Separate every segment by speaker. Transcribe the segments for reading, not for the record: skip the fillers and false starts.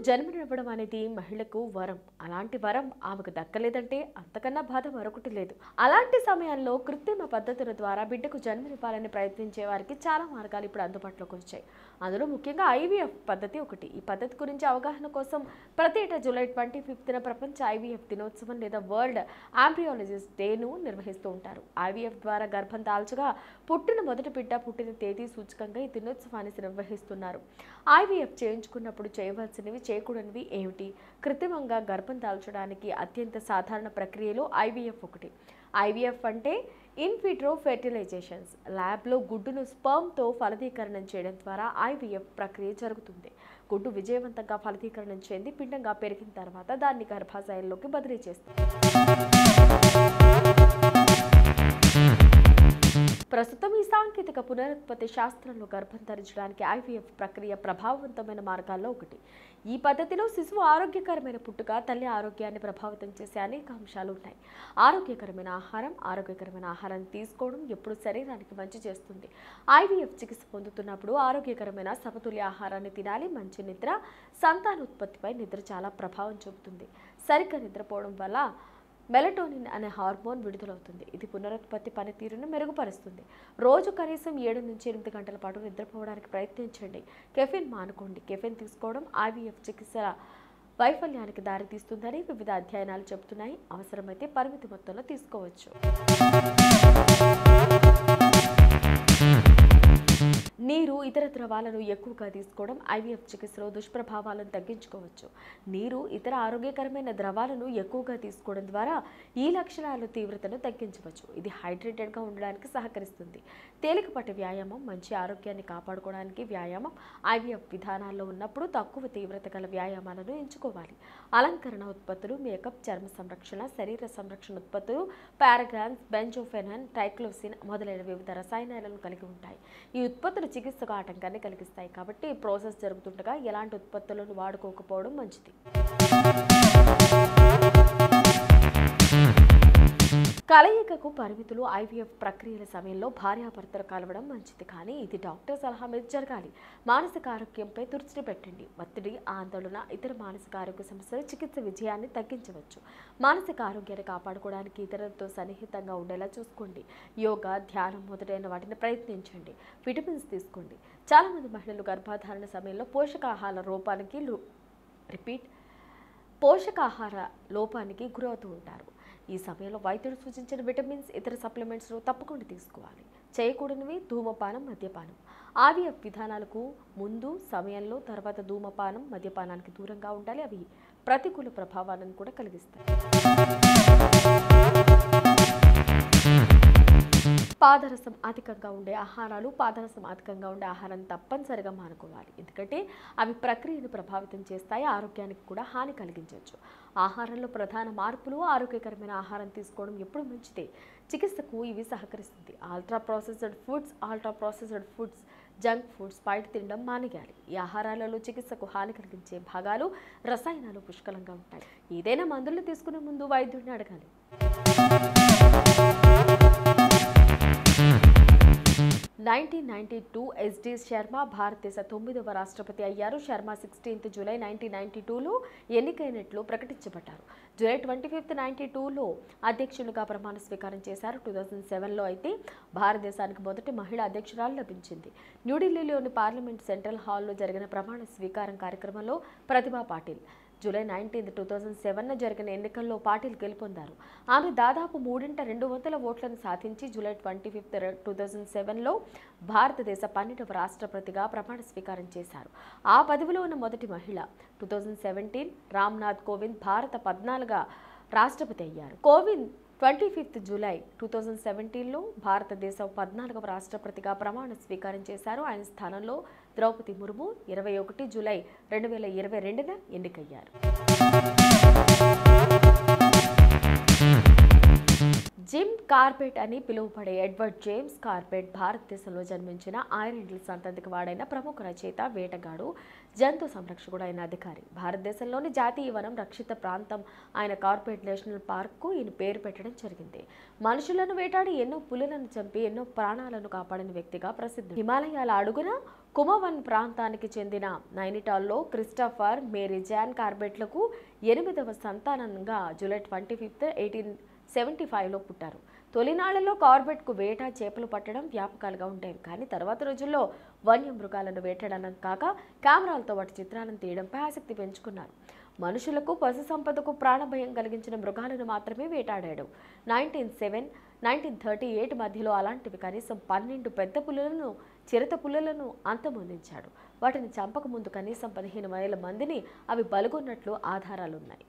Speaker 1: జన్మనివ్వడం అనేది మహిళకు వరం. అలాంటి వరం ఆమెకు దక్కలేదంటే అంతకన్నా బాధ మరొకటి లేదు. అలాంటి సమయంలో కృత్రిమ పద్ధతుల ద్వారా బిడ్డకు జన్మనివ్వాలని ప్రయత్నించే వారికి చాలా మార్గాలు ఇప్పుడు అందుబాటులోకి వచ్చాయి. అందులో ముఖ్యంగా ఐవీఎఫ్ పద్ధతి ఒకటి. ఈ పద్ధతి గురించి అవగాహన కోసం ప్రతి ఏటా జూలై 25న ప్రపంచ ఐవీఎఫ్ దినోత్సవం లేదా వరల్డ్ ఎంబ్రియాలజిస్ట్ డేను నిర్వహిస్తూ ఉంటారు. ఐవీఎఫ్ ద్వారా గర్భం దాల్చగా పుట్టిన మొదటి బిడ్డ పుట్టిన తేదీ సూచకంగా ఈ దినోత్సవాన్ని నిర్వహిస్తున్నారు. ఐవీఎఫ్ చేయించుకున్నప్పుడు చేయవలసినవి, చేయకూడనివి ఏమిటి? కృత్రిమంగా గర్భం దాల్చడానికి అత్యంత సాధారణ ప్రక్రియలో ఐవీఎఫ్ ఒకటి. ఐవీఎఫ్ అంటే ఇన్ విట్రో ఫెర్టిలైజేషన్స్. ల్యాబ్లో గుడ్డును స్పర్మ్తో ఫలదీకరణం చేయడం ద్వారా ఐవీఎఫ్ ప్రక్రియ జరుగుతుంది. గుడ్డు విజయవంతంగా ఫలదీకరణం చెంది పిండంగా పెరిగిన తర్వాత దాన్ని గర్భాశయంలోకి బదిలీ చేస్తుంది. ప్రస్తుతం ఈ సాంకేతిక పునరుత్పత్తి శాస్త్రంలో గర్భం ధరించడానికి ఐవీఎఫ్ ప్రక్రియ ప్రభావవంతమైన మార్గాల్లో ఒకటి. ఈ పద్ధతిలో శిశువు ఆరోగ్యకరమైన పుట్టుక, తల్లి ఆరోగ్యాన్ని ప్రభావితం చేసే అనేక అంశాలు ఉన్నాయి. ఆరోగ్యకరమైన ఆహారాన్ని తీసుకోవడం ఎప్పుడు శరీరానికి మంచి చేస్తుంది. ఐవీఎఫ్ చికిత్స పొందుతున్నప్పుడు ఆరోగ్యకరమైన సమతుల్య ఆహారాన్ని తినాలి. మంచి నిద్ర సంతానోత్పత్తిపై నిద్ర చాలా ప్రభావం చూపుతుంది. సరిగ్గా నిద్రపోవడం వల్ల మెలటోనిన్ అనే హార్మోన్ విడుదలవుతుంది. ఇది పునరుత్పత్తి పనితీరును మెరుగుపరుస్తుంది. రోజు కనీసం 7 నుంచి 8 గంటల పాటు నిద్రపోవడానికి ప్రయత్నించండి. కెఫిన్ మానుకోండి. కెఫిన్ తీసుకోవడం ఐవీఎఫ్ చికిత్సల వైఫల్యానికి దారితీస్తుందని వివిధ అధ్యయనాలు చెబుతున్నాయి. అవసరమైతే పరిమితి మొత్తంలో తీసుకోవచ్చు. నీరు, ఇతర ద్రవాలను ఎక్కువగా తీసుకోవడం ఐవీఎఫ్ చికిత్సలో దుష్ప్రభావాలను తగ్గించుకోవచ్చు. నీరు, ఇతర ఆరోగ్యకరమైన ద్రవాలను ఎక్కువగా తీసుకోవడం ద్వారా ఈ లక్షణాల తీవ్రతను తగ్గించవచ్చు. ఇది హైడ్రేటెడ్గా ఉండడానికి సహకరిస్తుంది. తేలికపాటి వ్యాయామం, మంచి ఆరోగ్యాన్ని కాపాడుకోవడానికి వ్యాయామం ఐవీఎఫ్ విధానాల్లో ఉన్నప్పుడు తక్కువ తీవ్రత గల వ్యాయామాలను ఎంచుకోవాలి. అలంకరణ ఉత్పత్తులు, మేకప్, చర్మ సంరక్షణ, శరీర సంరక్షణ ఉత్పత్తులు పారాగాన్స్, బెంజోఫెనన్, ట్రైక్లోసిన్ మొదలైన వివిధ రసాయనాలను కలిగి ఉంటాయి. ఈ ఉత్పత్తులు చికిత్సకు ఆటంకాన్ని కలిగిస్తాయి. కాబట్టి ఈ ప్రాసెస్ జరుగుతుండగా ఎలాంటి ఉత్పత్తులను వాడుకోకపోవడం మంచిది. కలయికకు పరిమితులు. ఐవీఎఫ్ ప్రక్రియల సమయంలో భార్యాభర్తలు కలవడం మంచిది, కానీ ఇది డాక్టర్ సలహా మీద జరగాలి. మానసిక ఆరోగ్యంపై దృష్టి పెట్టండి. ఒత్తిడి, ఆందోళన, ఇతర మానసిక ఆరోగ్య సమస్యలు చికిత్స విజయాన్ని తగ్గించవచ్చు. మానసిక ఆరోగ్యాన్ని కాపాడుకోవడానికి ఇతరులతో సన్నిహితంగా ఉండేలా చూసుకోండి. యోగా, ధ్యానం మొదలైన వాటిని ప్రయత్నించండి. విటమిన్స్ తీసుకోండి. చాలామంది మహిళలు గర్భధారణ సమయంలో పోషకాహార లోపానికి గురవుతూ ఉంటారు. ఈ సమయంలో వైద్యుడు సూచించిన విటమిన్స్, ఇతర సప్లిమెంట్స్ను తప్పకుండా తీసుకోవాలి. చేయకూడనివి ధూమపానం, మద్యపానం. ఐవీఎఫ్ విధానాలకు ముందు, సమయంలో, తర్వాత ధూమపానం, మద్యపానానికి దూరంగా ఉండాలి. అవి ప్రతికూల ప్రభావాలను కూడా కలిగిస్తాయి. పాదరసం అధికంగా ఉండే ఆహారాన్ని తప్పనిసరిగా మానుకోవాలి. ఎందుకంటే అవి ప్రక్రియను ప్రభావితం చేస్తాయి, ఆరోగ్యానికి కూడా హాని కలిగించవచ్చు. ఆహారంలో ప్రధాన మార్పులు. ఆరోగ్యకరమైన ఆహారం తీసుకోవడం ఎప్పుడు మంచిదే. చికిత్సకు ఇవి సహకరిస్తుంది. Ultra processed foods, junk foods బయట తినడం మానేయాలి. ఈ ఆహారాలలో చికిత్సకు హాని కలిగించే భాగాలు, రసాయనాలు పుష్కలంగా ఉంటాయి. ఏదైనా మందులు తీసుకునే ముందు వైద్యుడిని అడగాలి. 1992 ఎస్డి శర్మ భారతదేశ 9వ రాష్ట్రపతి అయ్యారు. శర్మ 16 జూలై 1992లో ఎన్నికైనట్లు ప్రకటించబడ్డారు. జూలై 25, 1992లో అధ్యక్షులుగా ప్రమాణ స్వీకారం చేశారు. 2007లో అయితే భారతదేశానికి మొదటి మహిళా అధ్యక్షురాలు లభించింది. న్యూఢిల్లీలోని పార్లమెంట్ సెంట్రల్ హాల్లో జరిగిన ప్రమాణ స్వీకారం కార్యక్రమంలో ప్రతిభా పాటిల్ జూలై 19, 2007న జరిగిన ఎన్నికల్లో పాటిల్ గెలుపొందారు. ఆమె దాదాపు 3/2 ఓట్లను సాధించి జూలై 25, 2007లో భారతదేశ 12వ రాష్ట్రపతిగా ప్రమాణ స్వీకారం చేశారు. ఆ పదవిలో ఉన్న మొదటి మహిళ. 2017 రామ్నాథ్ కోవింద్ భారత 14వ రాష్ట్రపతి అయ్యారు. కోవింద్ 25 జూలై 2017లో భారతదేశం 14వ రాష్ట్రపతిగా ప్రమాణ స్వీకారం చేశారు. ఆయన స్థానంలో ద్రౌపది ముర్ము 21 జూలై 2022న ఎన్నికయ్యారు. జిమ్ కార్బెట్ అని పిలువబడే ఎడ్వర్డ్ జేమ్స్ కార్బెట్ భారతదేశంలో జన్మించిన ఐర్లాండ్ సంతతికి వాడైన ప్రముఖ రచయిత, వేటగాడు, జంతు సంరక్షకుడు అయిన అధికారి. భారతదేశంలోని జాతీయ వనం రక్షిత ప్రాంతం అయిన కార్బెట్ నేషనల్ పార్క్కు ఈయన పేరు పెట్టడం జరిగింది. మనుషులను వేటాడి ఎన్నో పులులను చంపి ఎన్నో ప్రాణాలను కాపాడిన వ్యక్తిగా ప్రసిద్ధి. హిమాలయాల అడుగున కుమవన్ ప్రాంతానికి చెందిన నైనిటాల్లో క్రిస్టఫర్ మేరీ జాన్ కార్బెట్లకు 8వ సంతానంగా జూలై 25, 1875లో పుట్టారు. తొలినాళ్లలో కార్బెట్కు వేట, చేపలు పట్టడం వ్యాపకాలుగా ఉండేవి. కానీ తర్వాత రోజుల్లో వన్యమృగాలను వేటాడడం కాక కెమెరాలతో వాటి చిత్రాలను తీయడంపై ఆసక్తి పెంచుకున్నారు. మనుషులకు, పశు సంపదకు ప్రాణభయం కలిగించిన మృగాలను మాత్రమే వేటాడాడు. 1938 మధ్యలో అలాంటివి కనీసం 12 పెద్ద పులులను, చిరుత పులులను అంతమొందించాడు. వాటిని చంపక ముందు కనీసం 15,000 మందిని అవి బలుగొన్నట్లు ఆధారాలున్నాయి.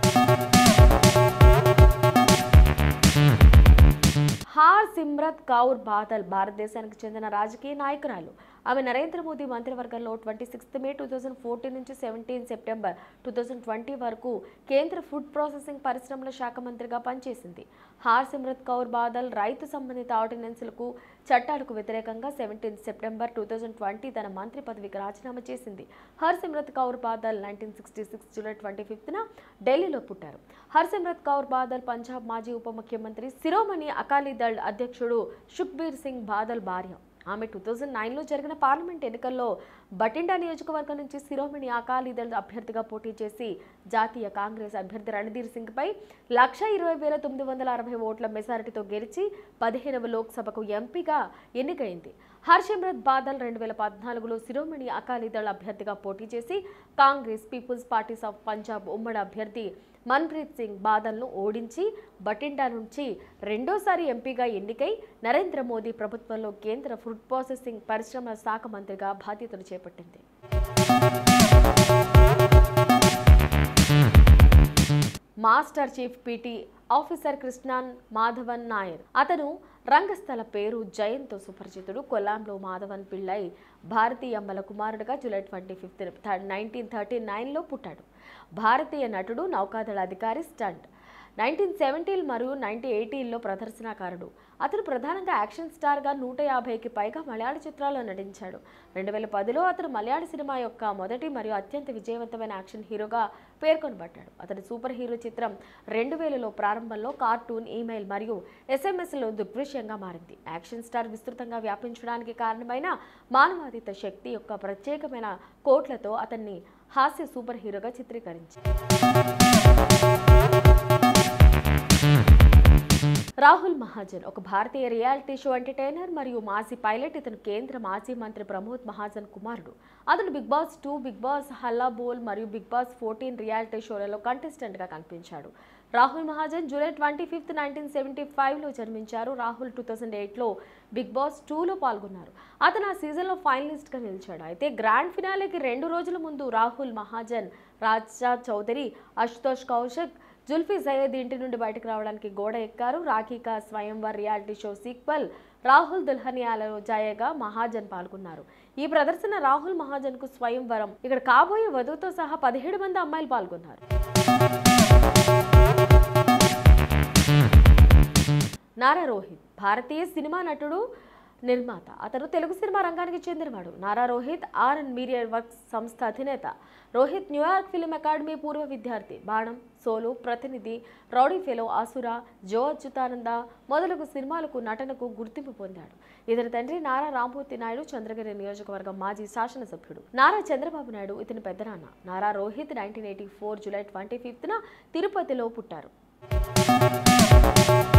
Speaker 1: హర్సిమ్రత్ కౌర్ బాదల్ భారతదేశానికి చెందిన రాజకీయ నాయకురాలు. ఆమె నరేంద్ర మోదీ మంత్రివర్గంలో 26 మే 2014 నుంచి 17 సెప్టెంబర్ 2020 వరకు కేంద్ర ఫుడ్ ప్రాసెసింగ్ పరిశ్రమల శాఖ మంత్రిగా పనిచేసింది. హర్సిమ్రత్ కౌర్ బాదల్ రైతు సంబంధిత ఆర్డినెన్స్లకు, చట్టాలకు వ్యతిరేకంగా 17 సెప్టెంబర్ 2020 తన మంత్రి పదవికి రాజీనామా చేసింది. హర్సిమ్రత్ కౌర్ బాదల్ 1966 జూలై 25న ఢిల్లీలో పుట్టారు. హర్సిమ్రత్ కౌర్ బాదల్ పంజాబ్ మాజీ ఉప ముఖ్యమంత్రి, శిరోమణి అకాలీదళ్ అధ్యక్షుడు సుఖ్బీర్ సింగ్ బాదల్ భార్య. ఆమె 2009లో జరిగిన పార్లమెంట్ ఎన్నికల్లో బటిండా నియోజకవర్గం నుంచి శిరోమణి అకాలీదళ్ అభ్యర్థిగా పోటీ చేసి జాతీయ కాంగ్రెస్ అభ్యర్థి రణధీర్ సింగ్ పై 1,20,960 ఓట్ల మెజారిటీతో గెలిచి 15వ లోక్సభకు ఎంపీగా ఎన్నికైంది. హర్సిమ్రత్ బాదల్ 2014లో శిరోమణి అకాలీదళ్ అభ్యర్థిగా పోటీ చేసి Congress people's parties of Punjab ఉమ్మడి అభ్యర్థి మన్ప్రీత్ సింగ్ బాదల్ను ఓడించి బటిండా నుంచి రెండోసారి ఎంపీగా ఎన్నికై నరేంద్ర మోదీ ప్రభుత్వంలో కేంద్ర ఫుడ్ ప్రాసెసింగ్ పరిశ్రమల శాఖ మంత్రిగా బాధ్యతలు చేపట్టింది. Master chief PT officer Krishnan Madhavan Nair. అతను రంగస్థల పేరు జయంతో సుపరిచితుడు. కొల్లాంలో మాధవన్ పిళ్ళై భారతీయమ్మల కుమారుడుగా జూలై 25, 1939లో పుట్టాడు. భారతీయ నటుడు, నౌకాదళ అధికారి, స్టంట్. 1970 మరియు 1980లో ప్రదర్శనకారుడు. అతను ప్రధానంగా యాక్షన్ స్టార్గా 150కి పైగా మలయాళ చిత్రాల్లో నటించాడు. 2010లో అతను మలయాళ సినిమా యొక్క మొదటి మరియు అత్యంత విజయవంతమైన యాక్షన్ హీరోగా పేర్కొనబడ్డాడు. అతని సూపర్ హీరో చిత్రం 2000లో ప్రారంభంలో కార్టూన్, ఈమెయిల్ మరియు ఎస్ఎంఎస్లో దృగ్విషయంగా మారింది. యాక్షన్ స్టార్ విస్తృతంగా వ్యాపించడానికి కారణమైన మానవాతీత శక్తి యొక్క ప్రత్యేకమైన కోట్లతో అతన్ని హాస్య సూపర్ హీరోగా చిత్రీకరించారు. రాహుల్ మహాజన్ ఒక భారతీయ రియాలిటీ షో ఎంటర్టైనర్ మరియు మాజీ పైలట్. ఇతను కేంద్ర మాజీ మంత్రి ప్రమోద్ మహాజన్ కుమారుడు. అతను Big Boss 2, Big Boss Halla Bol మరియు బిగ్ బాస్ 14 రియాలిటీ షోలలో కంటెస్టెంట్గా కనిపించాడు. రాహుల్ మహాజన్ జూలై 25, 1975లో జన్మించారు. రాహుల్ 2008లో బిగ్ బాస్ 2లో పాల్గొన్నారు. అతను ఆ సీజన్లో ఫైనలిస్ట్గా నిలిచాడు. అయితే గ్రాండ్ ఫినాలేకి 2 రోజుల ముందు రాహుల్ మహాజన్, రాజా చౌదరి, అశుతోష్ కౌశిక్, జుల్ఫీ జయద్ ఇంటి నుండి బయటకు రావడానికి గోడ ఎక్కారు. Rakhi ka Swayamvar reality show sequel Rahul దుల్హనియాలో జయగా మహాజన్ పాల్గొన్నారు. ఈ ప్రదర్శన రాహుల్ మహాజన్ కు స్వయంవరం. ఇక్కడ కాబోయే వధువుతో సహా 17 మంది అమ్మాయిలు పాల్గొన్నారు. నారా రోహిత్ భారతీయ సినిమా నటుడు, నిర్మాత. అతను తెలుగు సినిమా రంగానికి చెందినవాడు. నారా రోహిత్ ఆర్&డ్ మీడియా వర్క్స్ సంస్థ అధినేత. రోహిత్ న్యూయార్క్ ఫిల్మ్ అకాడమీ పూర్వ విద్యార్థి. Banam, Solo, Prathinidhi, Rowdy Fellow, Asura, Jo Achyutananda మొదలగు సినిమాలకు నటనకు గుర్తింపు పొందాడు. ఇతని తండ్రి నారా రామ్మూర్తి నాయుడు చంద్రగిరి నియోజకవర్గం మాజీ శాసనసభ్యుడు. నారా చంద్రబాబు నాయుడు ఇతని పెద్దనాన్న. నారా రోహిత్ 1984 జూలై 25న తిరుపతిలో పుట్టారు.